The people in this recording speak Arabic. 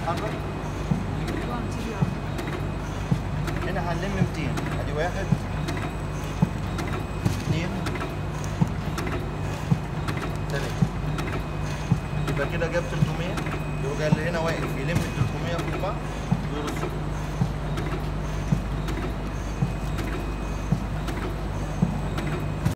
اتحرك. هنا هنلم 200. ادي 1 2 3. يبقى كده جاب 300. يبقى اللي هنا واقف يلم ال 300 فوق بعض.